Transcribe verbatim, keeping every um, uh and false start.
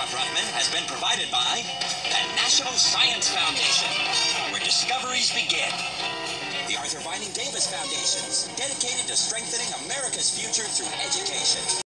Ralph Ruffman has been provided by the National Science Foundation, where discoveries begin. The Arthur Vining Davis Foundations, dedicated to strengthening America's future through education.